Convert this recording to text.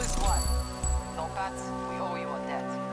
is one. Topaz, we owe you a debt.